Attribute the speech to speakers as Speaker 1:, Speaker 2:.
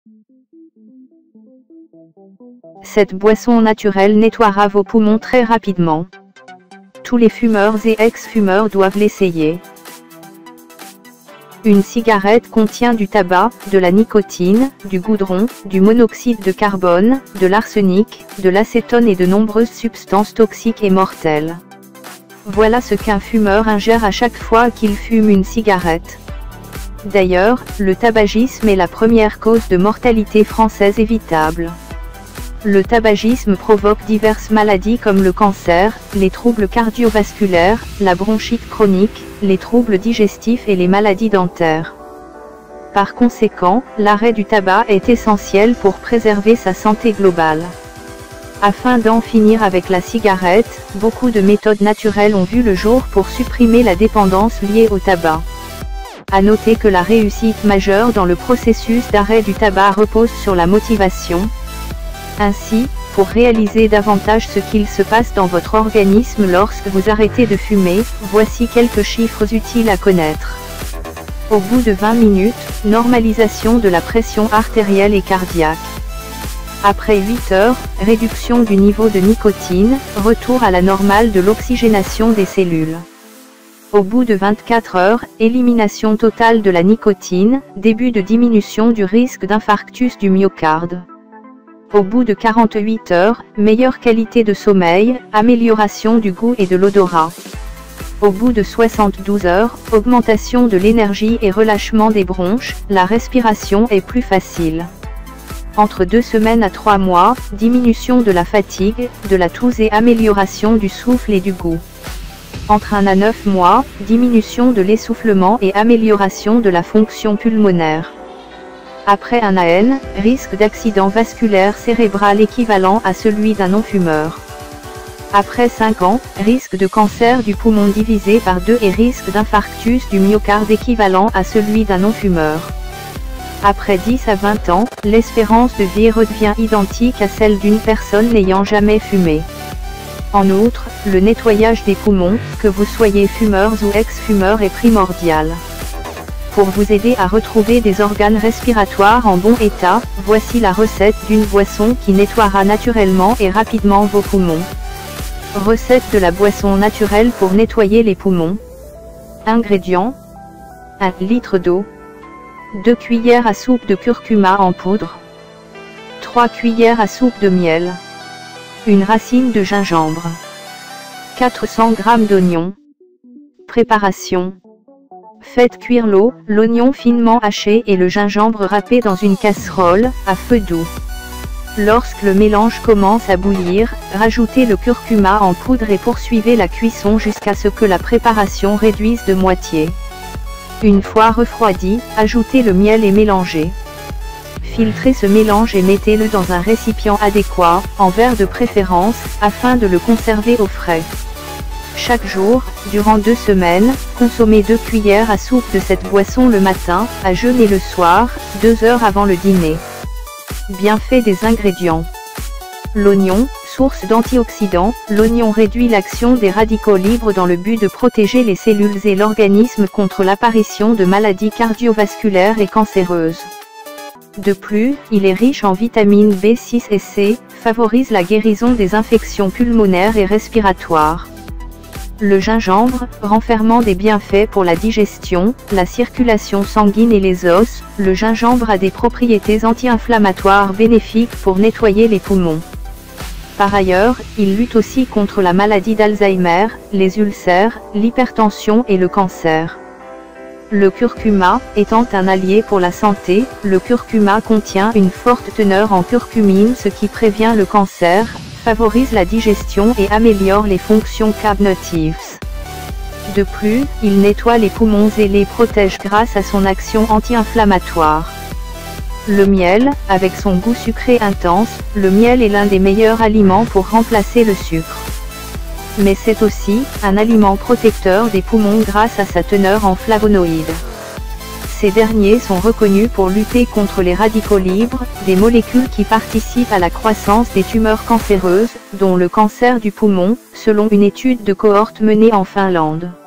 Speaker 1: Cette boisson naturelle nettoiera vos poumons très rapidement. Tous les fumeurs et ex-fumeurs doivent l'essayer. Une cigarette contient du tabac, de la nicotine, du goudron, du monoxyde de carbone, de l'arsenic, de l'acétone et de nombreuses substances toxiques et mortelles. Voilà ce qu'un fumeur ingère à chaque fois qu'il fume une cigarette. D'ailleurs, le tabagisme est la première cause de mortalité française évitable. Le tabagisme provoque diverses maladies comme le cancer, les troubles cardiovasculaires, la bronchite chronique, les troubles digestifs et les maladies dentaires. Par conséquent, l'arrêt du tabac est essentiel pour préserver sa santé globale. Afin d'en finir avec la cigarette, beaucoup de méthodes naturelles ont vu le jour pour supprimer la dépendance liée au tabac. À noter que la réussite majeure dans le processus d'arrêt du tabac repose sur la motivation. Ainsi, pour réaliser davantage ce qu'il se passe dans votre organisme lorsque vous arrêtez de fumer, voici quelques chiffres utiles à connaître. Au bout de 20 minutes, normalisation de la pression artérielle et cardiaque. Après 8 heures, réduction du niveau de nicotine, retour à la normale de l'oxygénation des cellules. Au bout de 24 heures, élimination totale de la nicotine, début de diminution du risque d'infarctus du myocarde. Au bout de 48 heures, meilleure qualité de sommeil, amélioration du goût et de l'odorat. Au bout de 72 heures, augmentation de l'énergie et relâchement des bronches, la respiration est plus facile. Entre 2 semaines à 3 mois, diminution de la fatigue, de la toux et amélioration du souffle et du goût. Entre 1 à 9 mois, diminution de l'essoufflement et amélioration de la fonction pulmonaire. Après 1 AN, risque d'accident vasculaire cérébral équivalent à celui d'un non-fumeur. Après 5 ans, risque de cancer du poumon divisé par 2 et risque d'infarctus du myocarde équivalent à celui d'un non-fumeur. Après 10 à 20 ans, l'espérance de vie redevient identique à celle d'une personne n'ayant jamais fumé. En outre, le nettoyage des poumons, que vous soyez fumeur ou ex-fumeur, est primordial. Pour vous aider à retrouver des organes respiratoires en bon état, voici la recette d'une boisson qui nettoiera naturellement et rapidement vos poumons. Recette de la boisson naturelle pour nettoyer les poumons. Ingrédients: 1 litre d'eau, 2 cuillères à soupe de curcuma en poudre, 3 cuillères à soupe de miel, une racine de gingembre, 400 g d'oignons. Préparation: faites cuire l'eau, l'oignon finement haché et le gingembre râpé dans une casserole, à feu doux. Lorsque le mélange commence à bouillir, rajoutez le curcuma en poudre et poursuivez la cuisson jusqu'à ce que la préparation réduise de moitié. Une fois refroidi, ajoutez le miel et mélangez. Filtrez ce mélange et mettez-le dans un récipient adéquat, en verre de préférence, afin de le conserver au frais. Chaque jour, durant 2 semaines, consommez 2 cuillères à soupe de cette boisson le matin, à jeûner le soir, 2 heures avant le dîner. Bienfaits des ingrédients. L'oignon, source d'antioxydants, l'oignon réduit l'action des radicaux libres dans le but de protéger les cellules et l'organisme contre l'apparition de maladies cardiovasculaires et cancéreuses. De plus, il est riche en vitamines B6 et C, favorise la guérison des infections pulmonaires et respiratoires. Le gingembre, renfermant des bienfaits pour la digestion, la circulation sanguine et les os, le gingembre a des propriétés anti-inflammatoires bénéfiques pour nettoyer les poumons. Par ailleurs, il lutte aussi contre la maladie d'Alzheimer, les ulcères, l'hypertension et le cancer. Le curcuma, étant un allié pour la santé, le curcuma contient une forte teneur en curcumine, ce qui prévient le cancer, favorise la digestion et améliore les fonctions cognitives. De plus, il nettoie les poumons et les protège grâce à son action anti-inflammatoire. Le miel, avec son goût sucré intense, le miel est l'un des meilleurs aliments pour remplacer le sucre. Mais c'est aussi un aliment protecteur des poumons grâce à sa teneur en flavonoïdes. Ces derniers sont reconnus pour lutter contre les radicaux libres, des molécules qui participent à la croissance des tumeurs cancéreuses, dont le cancer du poumon, selon une étude de cohorte menée en Finlande.